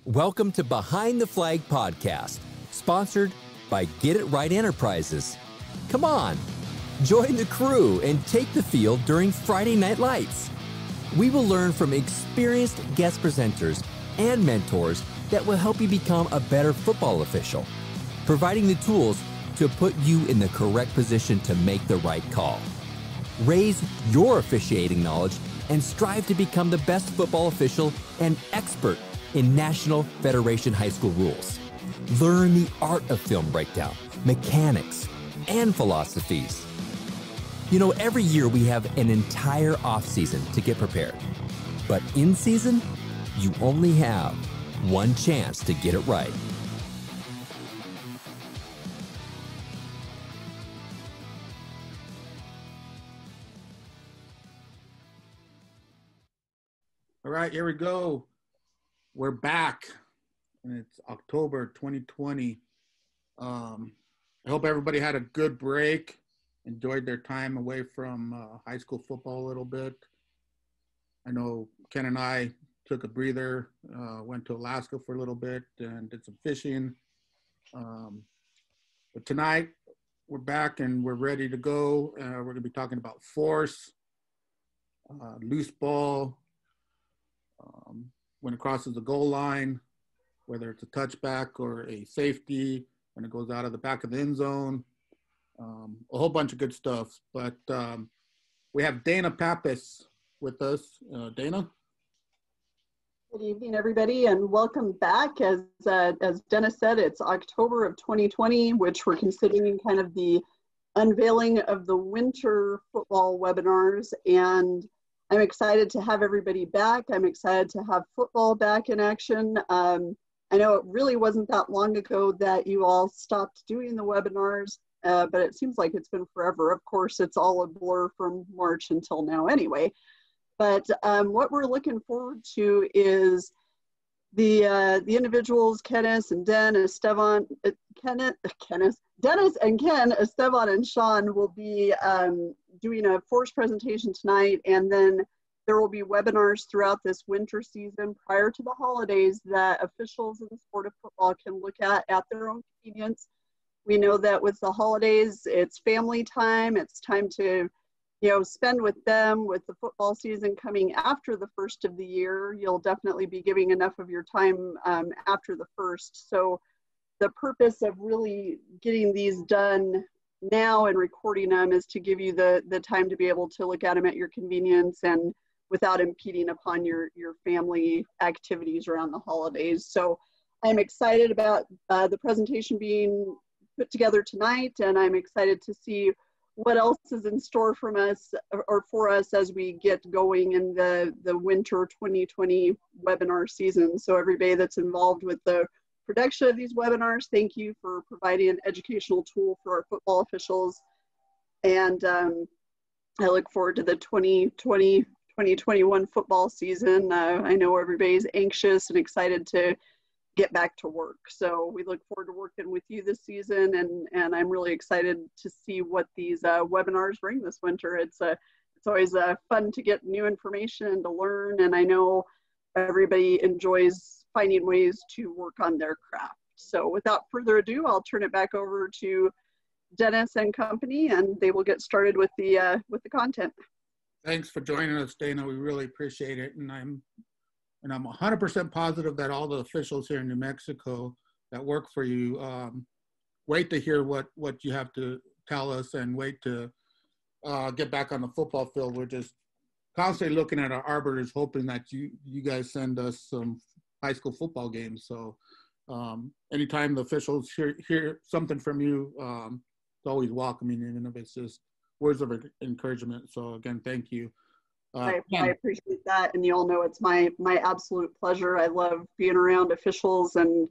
Welcome to Behind the Flag Podcast, sponsored by Get It Right Enterprises. Come on, join the crew and take the field during Friday Night Lights. We will learn from experienced guest presenters and mentors that will help you become a better football official, providing the tools to put you in the correct position to make the right call. Raise your officiating knowledge and strive to become the best football official and expert in National Federation High School rules. Learn the art of film breakdown, mechanics, and philosophies. You know, every year we have an entire off season to get prepared. But in season, you only have one chance to get it right. All right, here we go. We're back, and it's October 2020. I hope everybody had a good break, enjoyed their time away from high school football a little bit. I know Ken and I took a breather, went to Alaska for a little bit and did some fishing. But tonight, we're back and we're ready to go. We're going to be talking about force, loose ball, when it crosses the goal line, whether it's a touchback or a safety, when it goes out of the back of the end zone, a whole bunch of good stuff. But we have Dana Pappas with us. Dana? Good evening, everybody, and welcome back. As Dennis said, it's October of 2020, which we're considering kind of the unveiling of the winter football webinars, and I'm excited to have everybody back. I'm excited to have football back in action. I know it really wasn't that long ago that you all stopped doing the webinars, but it seems like it's been forever. Of course, it's all a blur from March until now anyway. But what we're looking forward to is the individuals, Dennis and Ken, Esteban and Sean will be doing a force presentation tonight, and then there will be webinars throughout this winter season prior to the holidays that officials in the sport of football can look at their own convenience. We know that with the holidays, it's family time. It's time to, spend with them. With the football season coming after the first of the year, you'll definitely be giving enough of your time after the first. So the purpose of really getting these done now and recording them is to give you the time to be able to look at them at your convenience and without impeding upon your family activities around the holidays. So I'm excited about the presentation being put together tonight, and I'm excited to see what else is in store from us or for us as we get going in the winter 2020 webinar season. So everybody that's involved with the production of these webinars, thank you for providing an educational tool for our football officials. And I look forward to the 2020-2021 football season. I know everybody's anxious and excited to get back to work. So we look forward to working with you this season, and I'm really excited to see what these webinars bring this winter. It's always fun to get new information and to learn, and I know everybody enjoys finding ways to work on their craft. So without further ado, I'll turn it back over to Dennis and company, and they will get started with the content. Thanks for joining us, Dana. We really appreciate it, and I'm 100% positive that all the officials here in New Mexico that work for you wait to hear what you have to tell us and wait to get back on the football field. We're just constantly looking at our arbiters, hoping that you guys send us some high school football games. So anytime the officials hear something from you, it's always welcoming, even if it's just words of encouragement. So again, thank you. I appreciate that, and you all know it's my absolute pleasure. I love being around officials, and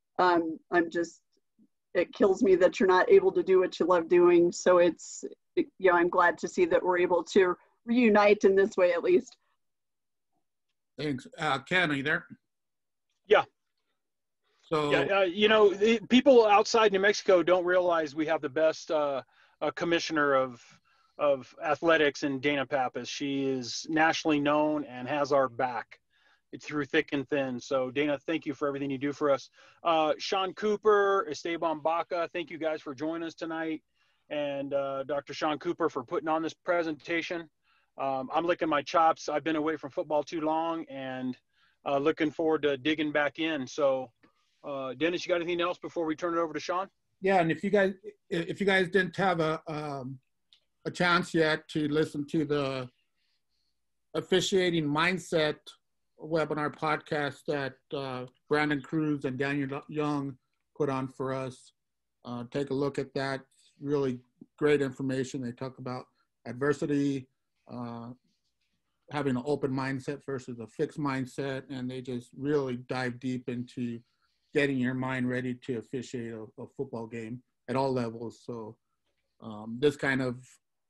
it kills me that you're not able to do what you love doing. So I'm glad to see that we're able to reunite in this way, at least. Thanks. Ken, are you there? Yeah. So, people outside New Mexico don't realize we have the best commissioner of athletics in Dana Pappas. She is nationally known and has our back. through thick and thin. So Dana, thank you for everything you do for us. Sean Cooper, Esteban Baca, thank you guys for joining us tonight. And Dr. Sean Cooper for putting on this presentation. I'm licking my chops. I've been away from football too long, and looking forward to digging back in. So Dennis, you got anything else before we turn it over to Sean? Yeah, and if you guys didn't have a chance yet to listen to the officiating mindset webinar podcast that Brandon Cruz and Daniel Young put on for us, take a look at that. Really great information. They talk about adversity, having an open mindset versus a fixed mindset, and they just really dive deep into getting your mind ready to officiate a football game at all levels. So this kind of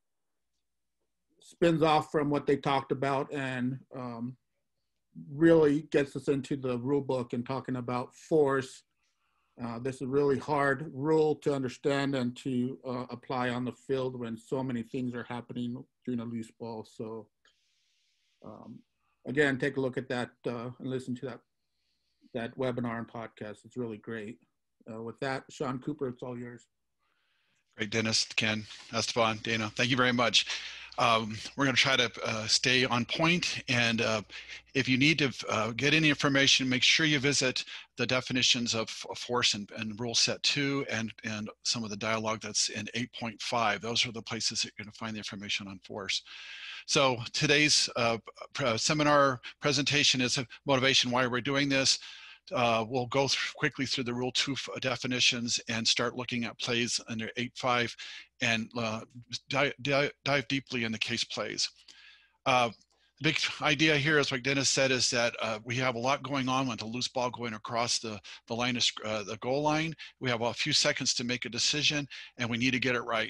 spins off from what they talked about and really gets us into the rule book and talking about force. This is a really hard rule to understand and to apply on the field when so many things are happening during a loose ball. So again, take a look at that and listen to that webinar and podcast. It's really great. With that, Sean Cooper, it's all yours. Great, Dennis, Ken, Esteban, Dana, thank you very much. We're going to try to stay on point, and if you need to get any information, make sure you visit the definitions of force and rule set 2 and some of the dialogue that's in 8.5. Those are the places that you're going to find the information on force. So today's seminar presentation is a motivation why we're doing this. We'll go quickly through the Rule 2 definitions and start looking at plays under 8.5 and dive deeply into case plays. The big idea here, as like Dennis said, is that we have a lot going on with the loose ball going across the line of the goal line. We have a few seconds to make a decision, and we need to get it right.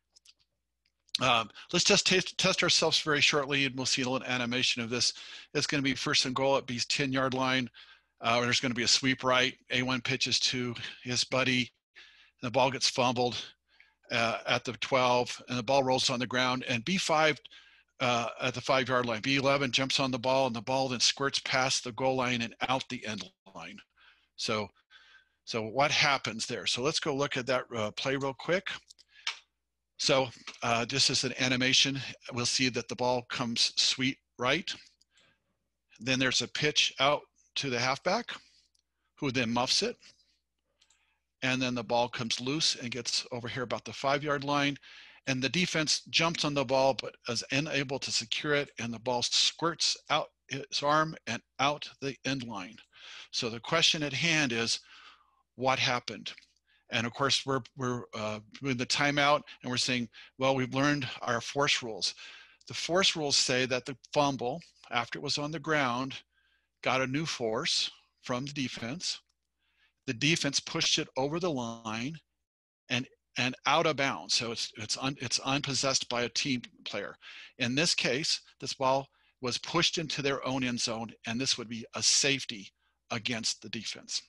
Let's just test ourselves very shortly, and we'll see a little animation of this. It's going to be first and goal at B's 10-yard line. There's going to be a sweep right. A1 pitches to his buddy. The ball gets fumbled at the 12, and the ball rolls on the ground. And B5 at the 5-yard line. B11 jumps on the ball, and the ball then squirts past the goal line and out the end line. So what happens there? So let's go look at that play real quick. So just as an animation, we'll see that the ball comes sweep right. Then there's a pitch out to the halfback, who then muffs it. And then the ball comes loose and gets over here about the 5-yard line. And the defense jumps on the ball, but is unable to secure it. And the ball squirts out its arm and out the end line. So the question at hand is, what happened? And of course, we're doing the timeout, and we're saying, well, we've learned our force rules. The force rules say that the fumble, after it was on the ground, got a new force from the defense. The defense pushed it over the line and out of bounds. So it's unpossessed by a team player. In this case, this ball was pushed into their own end zone, and this would be a safety against the defense.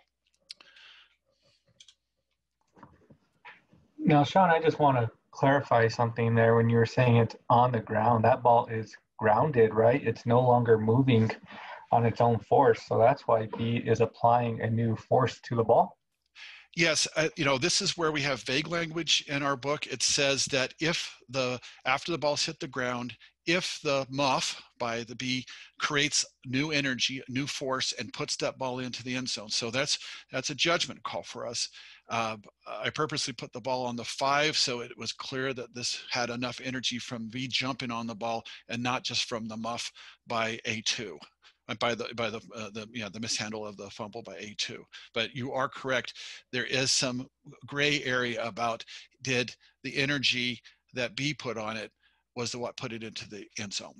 Now, Sean, I just want to clarify something there. When you were saying it's on the ground, that ball is grounded, right? It's no longer moving on its own force. So that's why B is applying a new force to the ball. Yes, this is where we have vague language in our book. It says that after the ball's hit the ground, if the muff by the B creates new energy, new force, and puts that ball into the end zone. So that's a judgment call for us. I purposely put the ball on the 5 so it was clear that this had enough energy from V jumping on the ball and not just from the muff by A2. By the mishandle of the fumble by A2. But you are correct. There is some gray area about did the energy that B put on it was what put it into the end zone.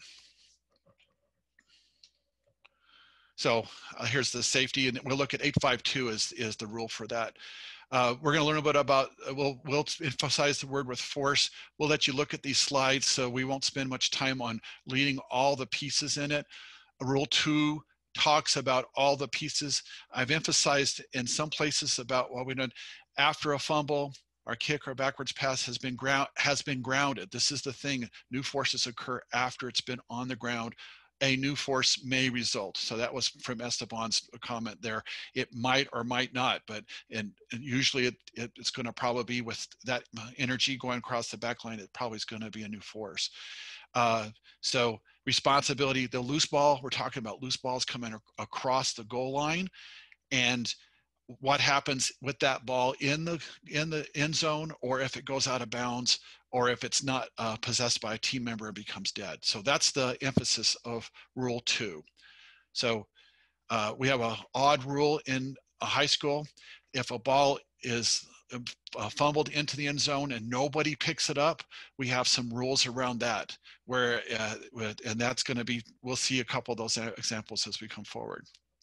So here's the safety, and we'll look at 852 is the rule for that. We're going to learn a bit about, we'll emphasize the word with force. We'll let you look at these slides, so we won't spend much time on leading all the pieces in it. Rule 2 talks about all the pieces. I've emphasized in some places about what we done after a fumble, our kick or backwards pass has been grounded. This is the thing. New forces occur after it's been on the ground a new force may result. So that was from Esteban's comment there. It might or might not, but and usually it's going to probably be with that energy going across the back line, it probably is going to be a new force. So responsibility, the loose ball, we're talking about loose balls coming across the goal line, and what happens with that ball in the end zone, or if it goes out of bounds, or if it's not possessed by a team member and becomes dead. So that's the emphasis of Rule 2. So we have an odd rule in a high school. If a ball is fumbled into the end zone and nobody picks it up, we have some rules around that, where and that's going to be, we'll see a couple of those examples as we come forward.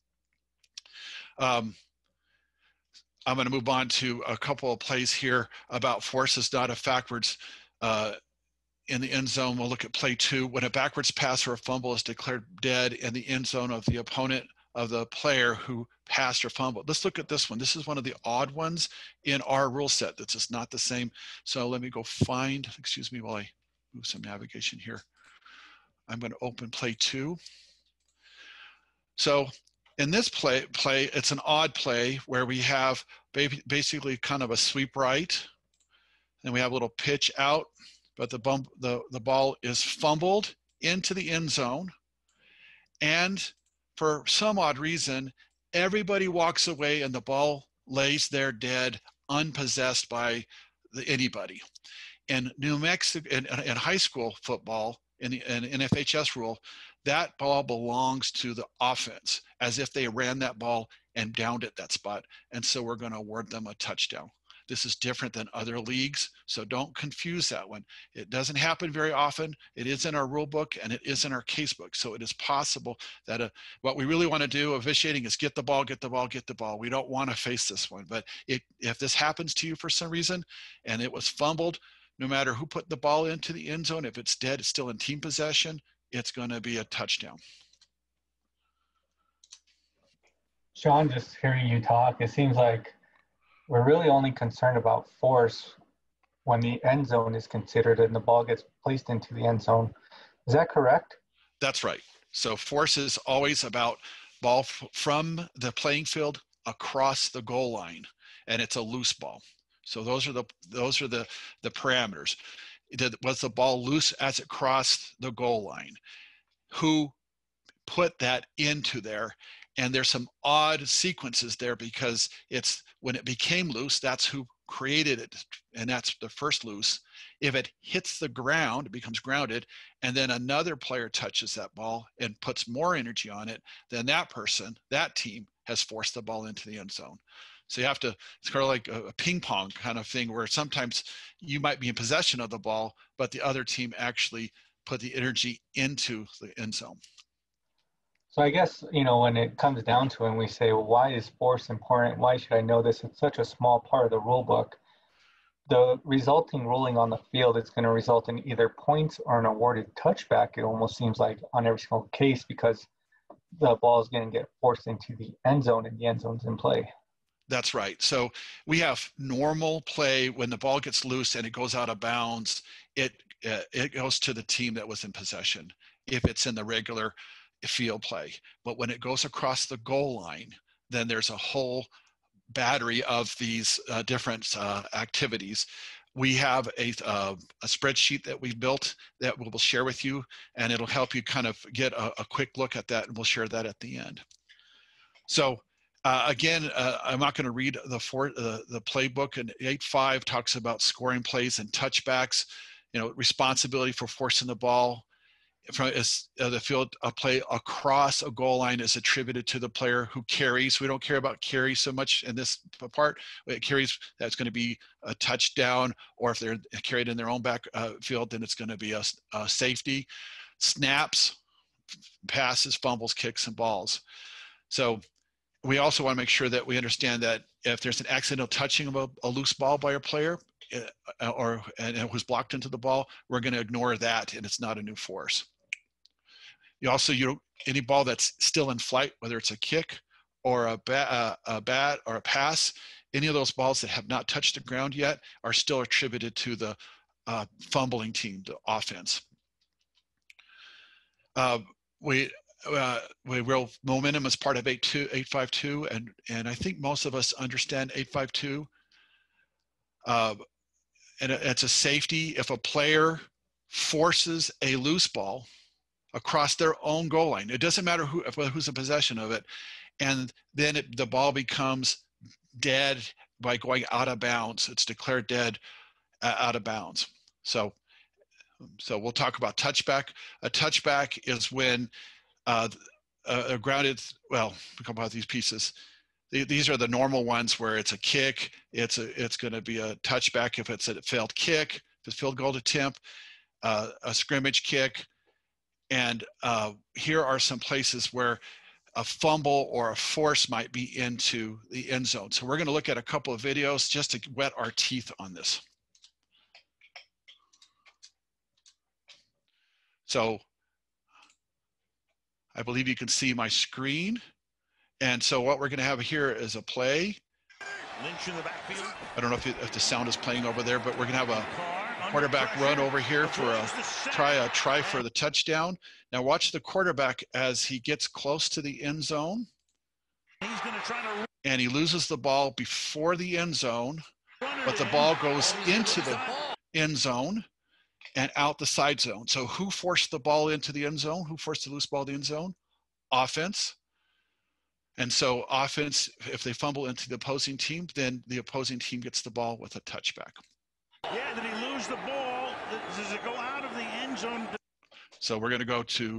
I'm going to move on to a couple of plays here about forces, not a backwards in the end zone. We'll look at play 2. When a backwards pass or a fumble is declared dead in the end zone of the opponent of the player who passed or fumbled. Let's look at this one. This is one of the odd ones in our rule set that's just not the same. So let me go find, excuse me while I move some navigation here. I'm going to open play 2. So in this play, it's an odd play where we have basically kind of a sweep right, and we have a little pitch out, but the ball is fumbled into the end zone, and for some odd reason, everybody walks away and the ball lays there dead, unpossessed by anybody. In New Mexico, in high school football, in the NFHS rule, that ball belongs to the offense, as if they ran that ball and downed at that spot. And so we're going to award them a touchdown. This is different than other leagues, so don't confuse that one. It doesn't happen very often. It is in our rule book and it is in our case book. So it is possible that what we really want to do officiating is get the ball, get the ball, get the ball. We don't want to face this one. But if this happens to you for some reason and it was fumbled, no matter who put the ball into the end zone, if it's dead, it's still in team possession, it's going to be a touchdown. Sean, just hearing you talk, it seems like we're really only concerned about force when the end zone is considered and the ball gets placed into the end zone. Is that correct? That's right. So force is always about ball from the playing field across the goal line, and it's a loose ball. So those are the parameters. Was the ball loose as it crossed the goal line? Who put that into there? And there's some odd sequences there, because it's when it became loose, that's who created it, and that's the first loose. If it hits the ground, it becomes grounded, and then another player touches that ball and puts more energy on it, then that person, that team, has forced the ball into the end zone. So you have to, it's kind of like a ping pong kind of thing, where sometimes you might be in possession of the ball, but the other team actually put the energy into the end zone. So I guess, when it comes down to it and we say, well, why is force important? Why should I know this? It's such a small part of the rule book. The resulting ruling on the field is going to result in either points or an awarded touchback, it almost seems like, on every single case, because the ball is going to get forced into the end zone and the end zone's in play. That's right. So we have normal play when the ball gets loose and it goes out of bounds. It goes to the team that was in possession if it's in the regular field play. But when it goes across the goal line, then there's a whole battery of these different activities. We have a spreadsheet that we've built that we'll share with you, and it'll help you kind of get a quick look at that, and we'll share that at the end. So again, I'm not going to read the playbook, and 8.5 talks about scoring plays and touchbacks, responsibility for forcing the ball from the field. A play across a goal line is attributed to the player who carries. We don't care about carry so much in this part. It carries, that's going to be a touchdown, or if they're carried in their own back field, then it's going to be a safety. Snaps, passes, fumbles, kicks, and balls. So we also want to make sure that we understand that if there's an accidental touching of a loose ball by a player and it was blocked into the ball, we're going to ignore that, and it's not a new force. Any ball that's still in flight, whether it's a kick or a bat or a pass, any of those balls that have not touched the ground yet are still attributed to the fumbling team, the offense. we will momentum as part of 852, and I think most of us understand 852. And it's a safety if a player forces a loose ball across their own goal line. It doesn't matter who's in possession of it, and then the ball becomes dead by going out of bounds. It's declared dead out of bounds. So we'll talk about touchback. A touchback is when a grounded, well, we talk about these pieces. These are the normal ones where it's a kick. It's going to be a touchback if it's a failed kick, if it's field goal attempt, a scrimmage kick. And here are some places where a fumble or a force might be into the end zone. So we're going to look at a couple of videos just to wet our teeth on this. So I believe you can see my screen. And so what we're going to have here is a play. Lynch in the backfield. I don't know if the sound is playing over there, but we're going to have a quarterback run over here for a try for the touchdown. Now watch the quarterback as he gets close to the end zone. He's going to try to, and he loses the ball before the end zone, but the ball goes into the end zone and out the side zone. So who forced the ball into the end zone? Who forced the loose ball to the end zone? Offense. And so offense, if they fumble into the opposing team, then the opposing team gets the ball with a touchback. Yeah, then he loses the ball. Does it go out of the end zone? So we're going to go to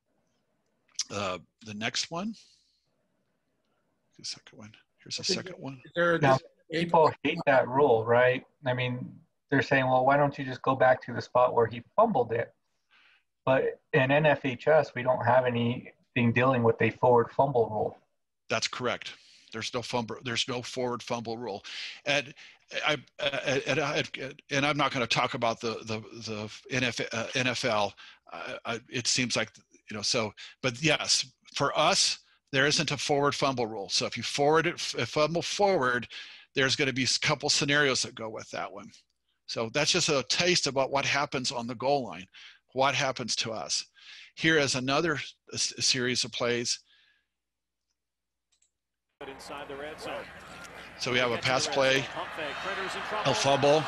the next one. The second one. Here's the second one. Now, people hate that rule, right? I mean, they're saying, well, why don't you just go back to the spot where he fumbled it? But in NFHS, we don't have anything dealing with a forward fumble rule. That's correct. There's no forward fumble rule, and I'm not going to talk about the NFL. It seems like, you know, so, but yes, for us, there isn't a forward fumble rule. So if you fumble forward, there's going to be a couple scenarios that go with that one. So that's just a taste about what happens on the goal line, what happens to us. Here is another series of plays. Inside the red zone. So we have a pass play, a fumble.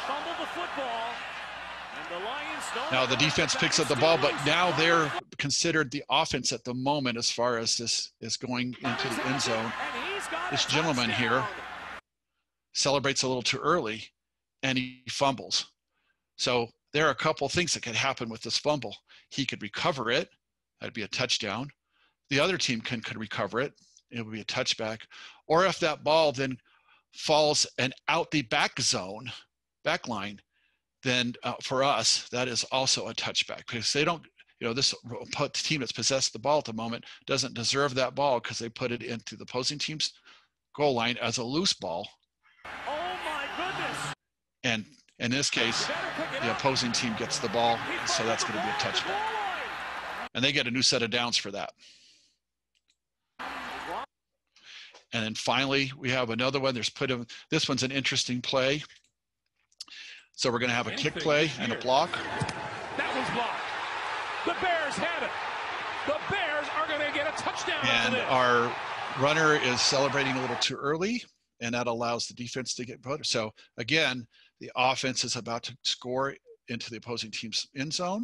Now the defense picks up the ball, but now they're considered the offense at the moment as far as this is going into the end zone. This gentleman here celebrates a little too early, and he fumbles. So there are a couple things that could happen with this fumble. He could recover it. That'd be a touchdown. The other team could recover it. It would be a touchback. Or if that ball then falls and out the back line, then for us, that is also a touchback, because they don't, you know, this team that's possessed the ball at the moment doesn't deserve that ball because they put it into the opposing team's goal line as a loose ball. Oh my goodness. And in this case, the opposing team gets the ball, so that's going to be a touchback. And they get a new set of downs for that. And then finally, we have another one. This one's an interesting play. So we're going to have a kick play and a block. That was blocked. The Bears have it. The Bears are going to get a touchdown. And our runner is celebrating a little too early, and that allows the defense to get voted. So again, the offense is about to score into the opposing team's end zone,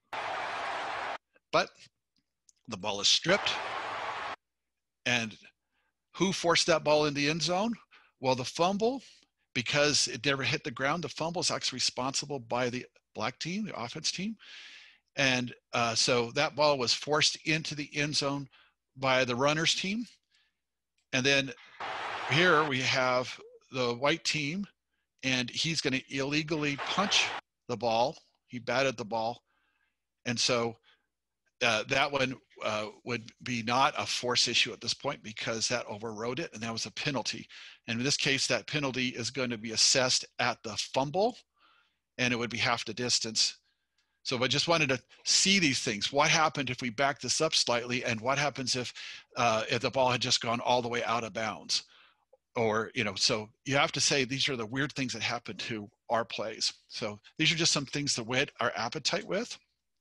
but the ball is stripped. And who forced that ball in the end zone? Well, the fumble, because it never hit the ground, the fumble is actually responsible by the black team, the offense team. And so that ball was forced into the end zone by the runners team. And then here we have the white team, and he's going to illegally punch the ball. He batted the ball. And so that one would be not a force issue at this point because that overrode it, and that was a penalty. And in this case, that penalty is going to be assessed at the fumble, and it would be half the distance. So I just wanted to see these things. What happened if we back this up slightly, and what happens if the ball had just gone all the way out of bounds? Or, you know, so you have to say these are the weird things that happen to our plays. So these are just some things to whet our appetite with.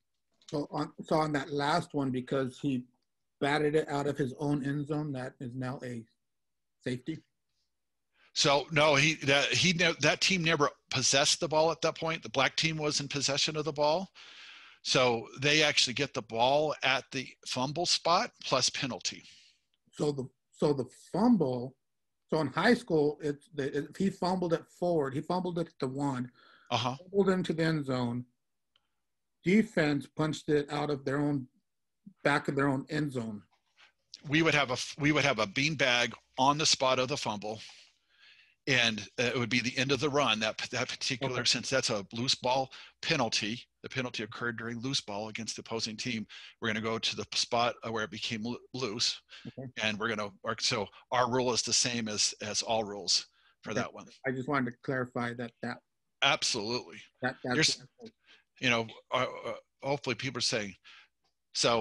So on that last one, because he batted it out of his own end zone, that is now a safety. So no, that team never possessed the ball at that point. The black team was in possession of the ball. So they actually get the ball at the fumble spot plus penalty. So the fumble, so in high school, if he fumbled it forward, he fumbled it to one, fumbled into the end zone, defense punched it out of their own back of their own end zone. We would have a beanbag on the spot of the fumble, and it would be the end of the run. That particular, since that's a loose ball penalty, the penalty occurred during loose ball against the opposing team. We're going to go to the spot where it became loose, and we're going to. So our rule is the same as all rules for that one. I just wanted to clarify that. Absolutely. That's hopefully people are saying, so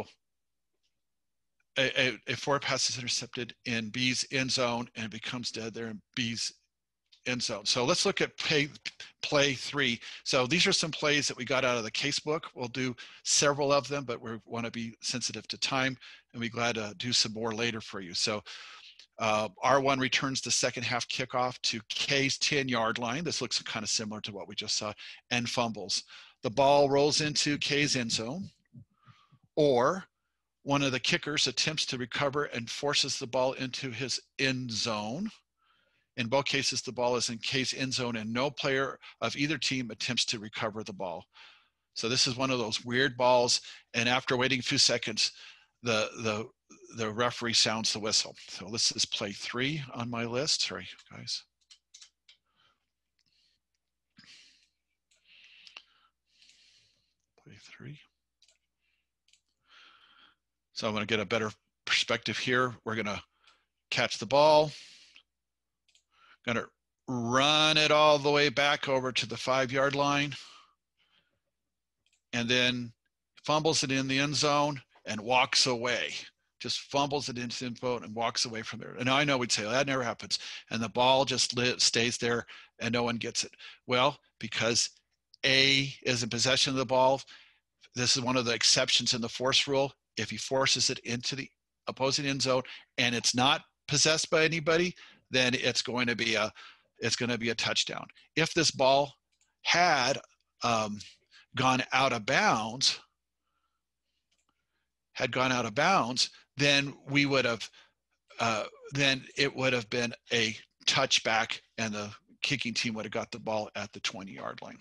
a forward pass is intercepted in B's end zone and becomes dead there in B's end zone. So let's look at play 3. So these are some plays that we got out of the casebook. We'll do several of them, but we want to be sensitive to time, and we're glad to do some more later for you. So R1 returns the second half kickoff to K's 10-yard line. This looks kind of similar to what we just saw, and fumbles. The ball rolls into K's end zone, or one of the kickers attempts to recover and forces the ball into his end zone. In both cases, the ball is in K's end zone and no player of either team attempts to recover the ball. So this is one of those weird balls, and after waiting a few seconds, the referee sounds the whistle. So this is play 3 on my list. Sorry, guys. Play 3. So I'm going to get a better perspective here. We're going to catch the ball. Going to run it all the way back over to the 5-yard line. And then fumbles it in the end zone and walks away. Just fumbles it into the end zone and walks away from there. And I know we'd say, well, that never happens. And the ball just stays there and no one gets it. Well, because A is in possession of the ball. This is one of the exceptions in the force rule. If he forces it into the opposing end zone and it's not possessed by anybody, then it's going to be a touchdown. If this ball had gone out of bounds, then we would have then it would have been a touchback, and the kicking team would have got the ball at the 20-yard line.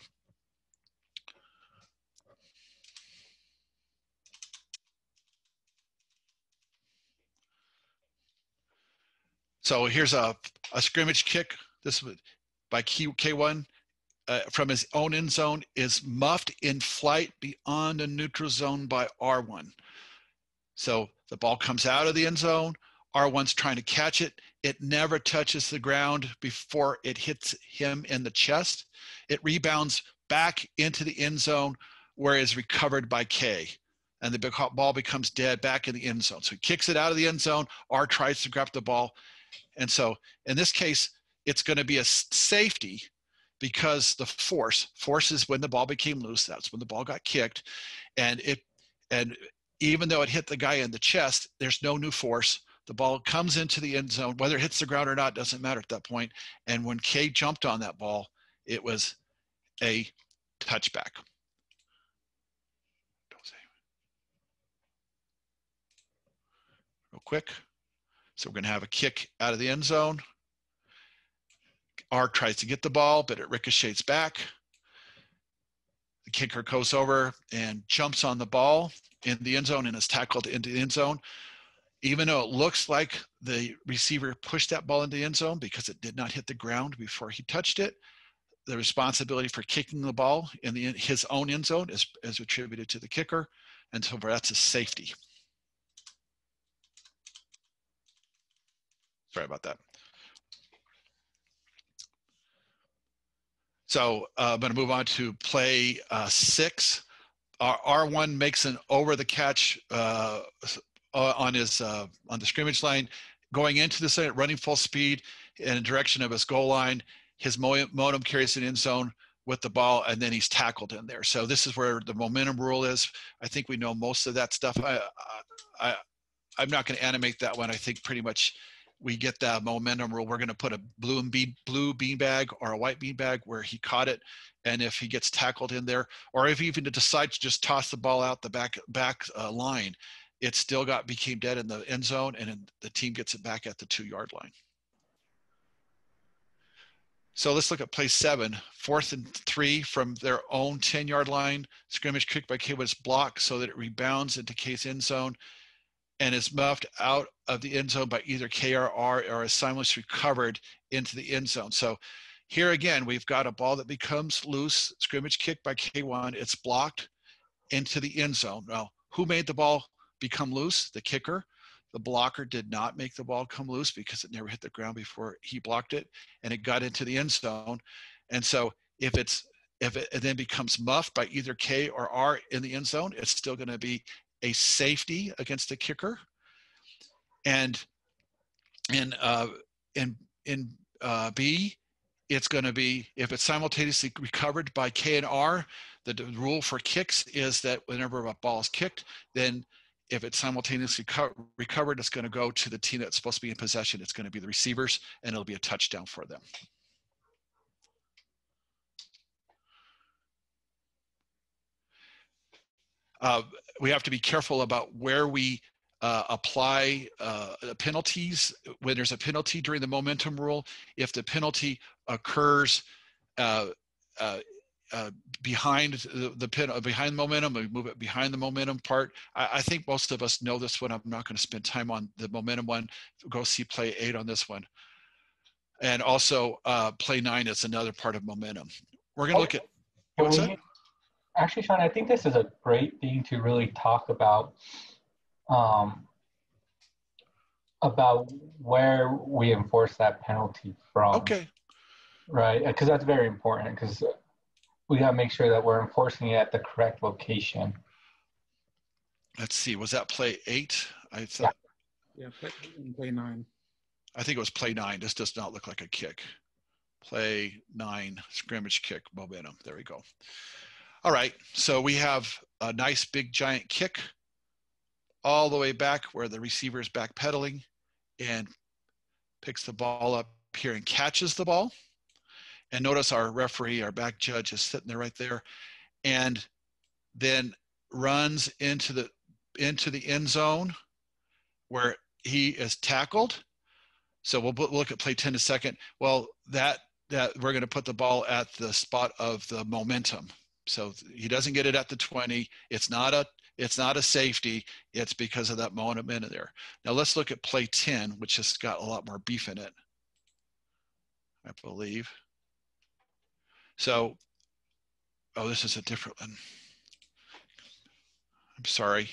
So here's a scrimmage kick. This was by K1 from his own end zone, is muffed in flight beyond the neutral zone by R1. So the ball comes out of the end zone. R1's trying to catch it. It never touches the ground before it hits him in the chest. It rebounds back into the end zone where it is recovered by K. And the ball becomes dead back in the end zone. So he kicks it out of the end zone. R tries to grab the ball. And so in this case, it's going to be a safety because the force is when the ball became loose. That's when the ball got kicked. And even though it hit the guy in the chest, there's no new force. The ball comes into the end zone. Whether it hits the ground or not doesn't matter at that point. And when K jumped on that ball, it was a touchback. Real quick. So we're going to have a kick out of the end zone. R tries to get the ball, but it ricochets back. The kicker goes over and jumps on the ball in the end zone and is tackled into the end zone. Even though it looks like the receiver pushed that ball into the end zone because it did not hit the ground before he touched it, the responsibility for kicking the ball in his own end zone is attributed to the kicker, and so that's a safety. Sorry about that. So I'm going to move on to play 6. R1 makes an over the catch on the scrimmage line, going into the center, running full speed in the direction of his goal line. His modem carries an end zone, with the ball, and then he's tackled in there. So this is where the momentum rule is. I think we know most of that stuff. I'm not going to animate that one. I think pretty much we get that momentum rule. We're going to put a blue beanbag or a white beanbag where he caught it. And if he gets tackled in there, or if he even decides to just toss the ball out the back line, it still became dead in the end zone, and the team gets it back at the 2-yard line. So let's look at play 7, 4th and 3 from their own 10-yard line. Scrimmage kick by K was blocked so that it rebounds into K's end zone and is muffed out of the end zone by either K or R, or is simultaneously recovered into the end zone. So here again, we've got a ball that becomes loose, scrimmage kick by K1. It's blocked into the end zone. Now, who made the ball become loose? The kicker. The blocker did not make the ball come loose because it never hit the ground before he blocked it, and it got into the end zone. And so if it then becomes muffed by either K or R in the end zone, it's still going to be a safety against the kicker. And in B, it's going to be, if it's simultaneously recovered by K and R, the rule for kicks is that whenever a ball is kicked, then if it's simultaneously recovered, it's going to go to the team that's supposed to be in possession. It's going to be the receivers, and it'll be a touchdown for them. We have to be careful about where we apply penalties. When there's a penalty during the momentum rule, if the penalty occurs behind behind momentum, we move it behind the momentum part. I think most of us know this one. I'm not going to spend time on the momentum one. Go see play 8 on this one. And also play 9 is another part of momentum. We're going to look at, what's that? Actually, Sean, I think this is a great thing to really talk about where we enforce that penalty from. Okay. Right, because that's very important, because we got to make sure that we're enforcing it at the correct location. Let's see, was that play 8? I thought. Yeah, play 9. I think it was play 9. This does not look like a kick. Play 9, scrimmage kick, momentum. There we go. All right, so we have a nice big giant kick all the way back where the receiver is backpedaling and picks the ball up here and catches the ball. And notice our referee, our back judge, is sitting there right there, and then runs into the end zone where he is tackled. So we'll look at play 10 in a second. Well, that we're going to put the ball at the spot of the momentum. So he doesn't get it at the 20. It's not a safety. It's because of that momentum in there. Now let's look at play 10, which has got a lot more beef in it, I believe. So, oh, this is a different one. I'm sorry.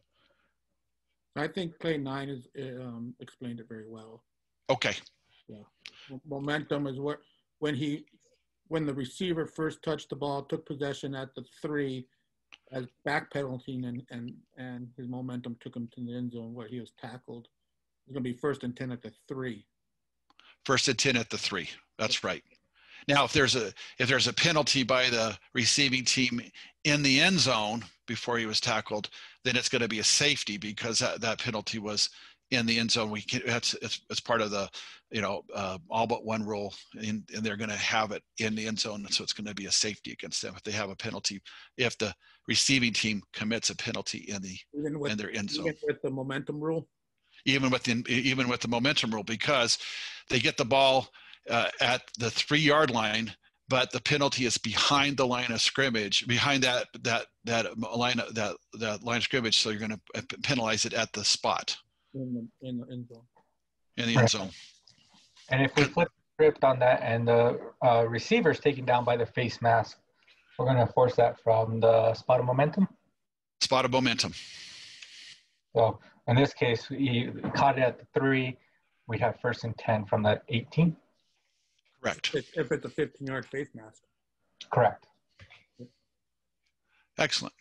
I think play 9 is explained it very well. Okay. Yeah, momentum is when the receiver first touched the ball, took possession at the 3, as backpedaling, and his momentum took him to the end zone where he was tackled. It's going to be 1st and 10 at the 3. 1st and 10 at the 3. That's right. Now, if there's a penalty by the receiving team in the end zone before he was tackled, then it's going to be a safety because that penalty was in the end zone. It's part of the all but one rule, and they're going to have it in the end zone, so it's going to be a safety against them if they have a penalty. If the receiving team commits a penalty in their end zone, even with the momentum rule, even with the momentum rule, because they get the ball at the 3-yard line, but the penalty is behind the line of scrimmage, behind that line of scrimmage. So you're going to penalize it at the spot in the end zone. In the end zone. And if we flip the script on that and the receiver's taken down by the face mask, we're going to force that from the spot of momentum. Spot of momentum. So in this case, he caught it at the 3. We'd have 1st and 10 from that 18. Correct. If it's a 15-yard face mask. Correct. Excellent.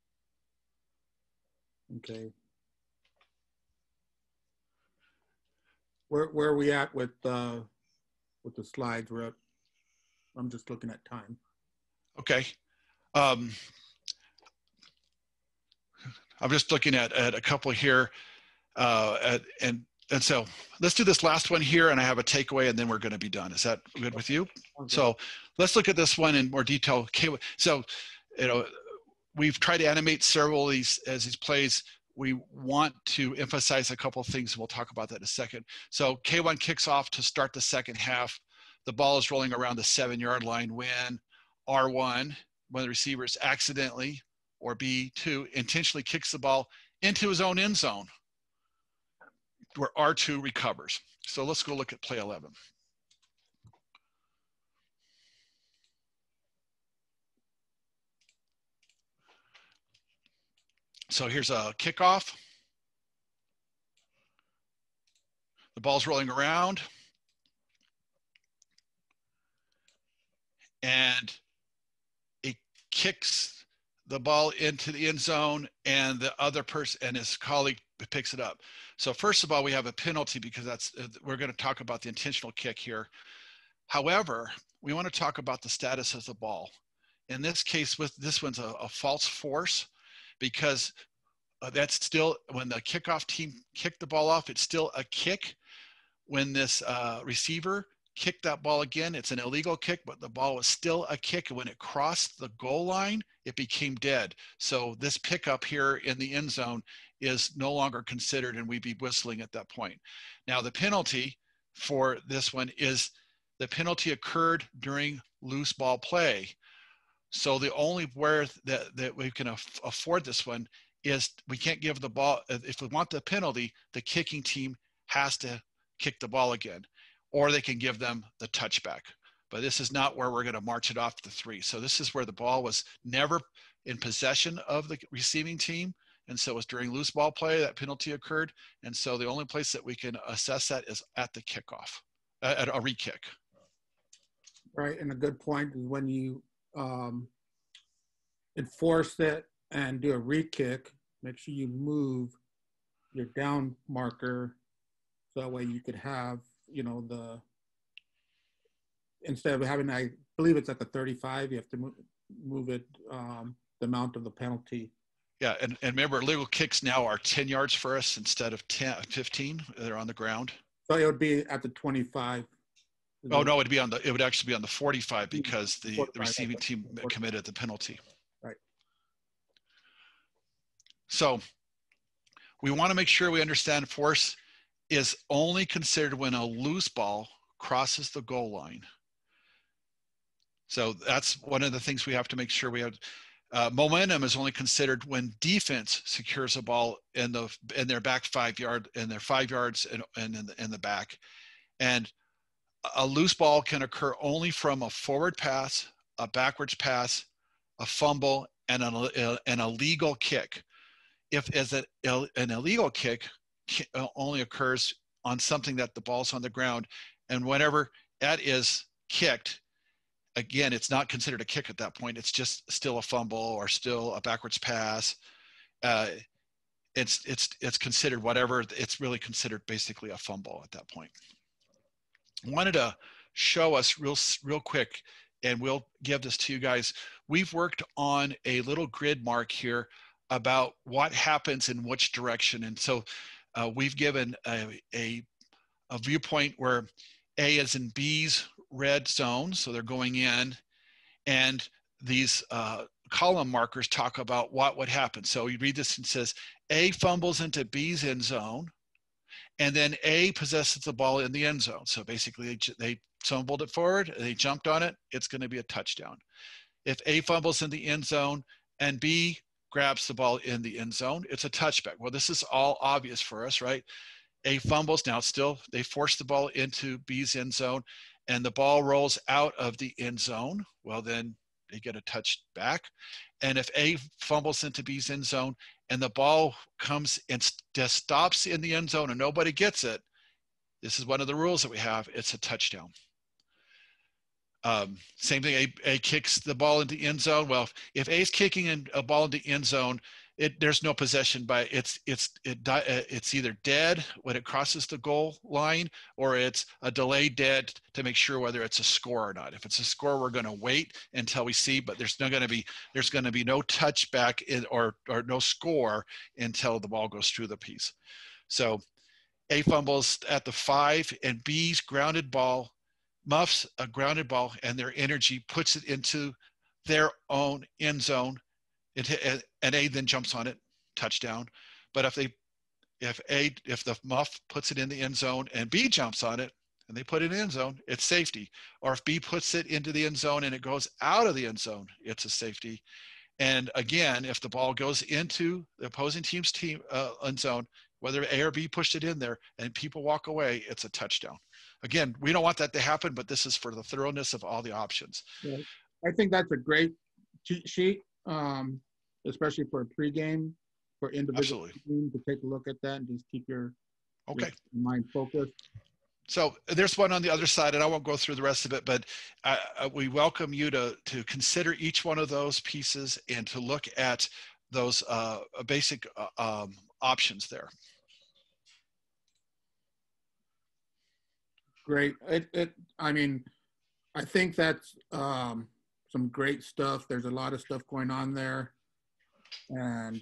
Okay. where are we at with the slides? I'm just looking at time. Okay. I'm just looking at a couple here, and so let's do this last one here, and I have a takeaway, and then we're going to be done. Is that good with you? Okay. So let's look at this one in more detail. Okay, so we've tried to animate several of these as these plays. We want to emphasize a couple of things. We'll talk about that in a second. So K1 kicks off to start the second half. The ball is rolling around the 7-yard line when R1, one of the receivers accidentally, or B2, intentionally kicks the ball into his own end zone where R2 recovers. So let's go look at play 11. So here's a kickoff. The ball's rolling around. And it kicks the ball into the end zone, and the other person and his colleague picks it up. So first of all, we have a penalty because we're going to talk about the intentional kick here. However, we want to talk about the status of the ball. In this case, with this one's a false force, because that's still, when the kickoff team kicked the ball off, it's still a kick. When this receiver kicked that ball again, it's an illegal kick, but the ball was still a kick. When it crossed the goal line, it became dead. So this pickup here in the end zone is no longer considered, and we'd be whistling at that point. Now, the penalty for this one is the penalty occurred during loose ball play. So the only where that we can afford this one is we can't give the ball. If we want the penalty, the kicking team has to kick the ball again, or they can give them the touchback. But this is not where we're going to march it off the 3. So this is where the ball was never in possession of the receiving team. And so it was during loose ball play that penalty occurred. And so the only place that we can assess that is at the kickoff, at a re-kick. Right, and a good point is when you enforce it and do a re-kick, make sure you move your down marker so that way you could have, instead of having, I believe it's at the 35, you have to move it the amount of the penalty. Yeah, and remember, illegal kicks now are 10 yards for us instead of 15. They're on the ground. So it would be at the 25. Oh no, it would actually be on the 45 because the receiving team committed the penalty. Right. So we want to make sure we understand force is only considered when a loose ball crosses the goal line. So that's one of the things we have to make sure we have. Momentum is only considered when defense secures a ball in their back 5 yard, in their 5 yards and in the back. And a loose ball can occur only from a forward pass, a backwards pass, a fumble, and an illegal kick. If as an illegal kick only occurs on something that the ball's on the ground, and whenever that is kicked, again, it's not considered a kick at that point. It's just still a fumble or still a backwards pass. It's considered whatever. It's really considered basically a fumble at that point. I wanted to show us real quick, and we'll give this to you guys. We've worked on a little grid mark here about what happens in which direction. And so we've given a viewpoint where A is in B's red zone, so they're going in, and these column markers talk about what would happen. So you read this and it says A fumbles into B's end zone, and then A possesses the ball in the end zone. So basically they fumbled it forward, they jumped on it, it's going to be a touchdown. If A fumbles in the end zone and B grabs the ball in the end zone, it's a touchback. Well, this is all obvious for us, right? A fumbles, now still, they force the ball into B's end zone, and the ball rolls out of the end zone. Well, then they get a touchback. And if A fumbles into B's end zone and the ball comes and just stops in the end zone and nobody gets it, this is one of the rules that we have, it's a touchdown. Same thing, A kicks the ball into the end zone. Well, if A's kicking a ball into the end zone, there's no possession, but it's either dead when it crosses the goal line, or it's a delayed dead to make sure whether it's a score or not. If it's a score, we're going to wait until we see, but there's going to be no touchback or no score until the ball goes through the piece. So A fumbles at the 5, and B's grounded ball muffs a grounded ball, and their energy puts it into their own end zone. And A then jumps on it, touchdown. But if the muff puts it in the end zone and B jumps on it and they put it in the end zone, it's safety. Or if B puts it into the end zone and it goes out of the end zone, it's a safety. And again, if the ball goes into the opposing team's end zone, whether A or B pushed it in there and people walk away, it's a touchdown. Again, we don't want that to happen, but this is for the thoroughness of all the options. Yeah. I think that's a great cheat sheet. Especially for a pregame, for individual teams to take a look at that and just keep your mind focused. So there's one on the other side, and I won't go through the rest of it, but we welcome you to consider each one of those pieces and to look at those basic options there. Great. I mean, I think that's some great stuff. There's a lot of stuff going on there. And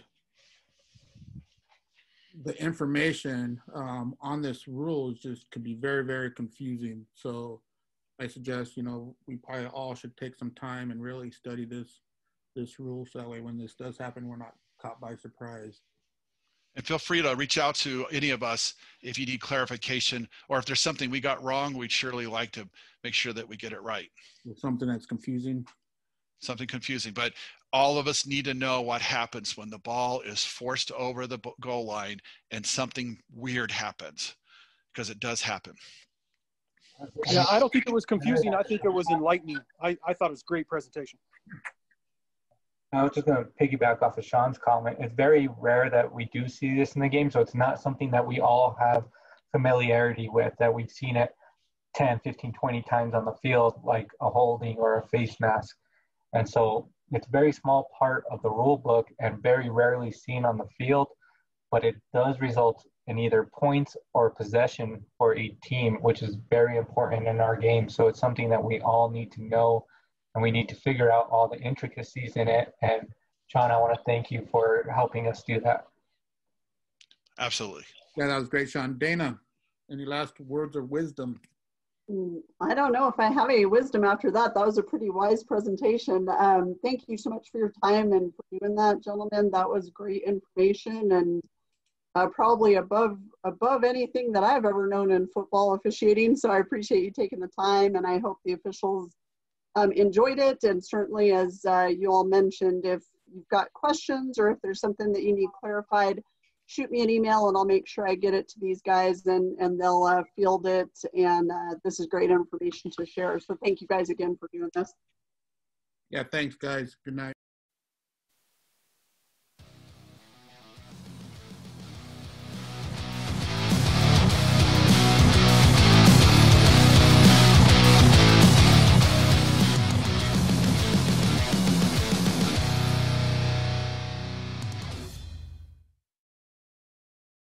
the information on this rule just could be very, very confusing. So I suggest, we probably all should take some time and really study this rule, so that way when this does happen, we're not caught by surprise. And feel free to reach out to any of us if you need clarification, or if there's something we got wrong, we'd surely like to make sure that we get it right. Something that's confusing. Something confusing, but all of us need to know what happens when the ball is forced over the goal line and something weird happens, because it does happen. Yeah, I don't think it was confusing. I think it was enlightening. I thought it was a great presentation. I was just going to piggyback off of Sean's comment. It's very rare that we do see this in the game, so it's not something that we all have familiarity with, that we've seen it 10, 15, 20 times on the field, like a holding or a face mask. And so it's a very small part of the rule book and very rarely seen on the field, but it does result in either points or possession for a team, which is very important in our game. So it's something that we all need to know, and we need to figure out all the intricacies in it. And Sean, I want to thank you for helping us do that. Absolutely. Yeah, that was great, Sean. Dana, any last words of wisdom? I don't know if I have any wisdom after that. That was a pretty wise presentation. Thank you so much for your time and for doing that, gentlemen. That was great information, and probably above anything that I've ever known in football officiating. So I appreciate you taking the time, and I hope the officials enjoyed it. And certainly, as you all mentioned, if you've got questions or if there's something that you need clarified, shoot me an email and I'll make sure I get it to these guys, and they'll field it. And this is great information to share. So thank you guys again for doing this. Yeah, thanks guys. Good night.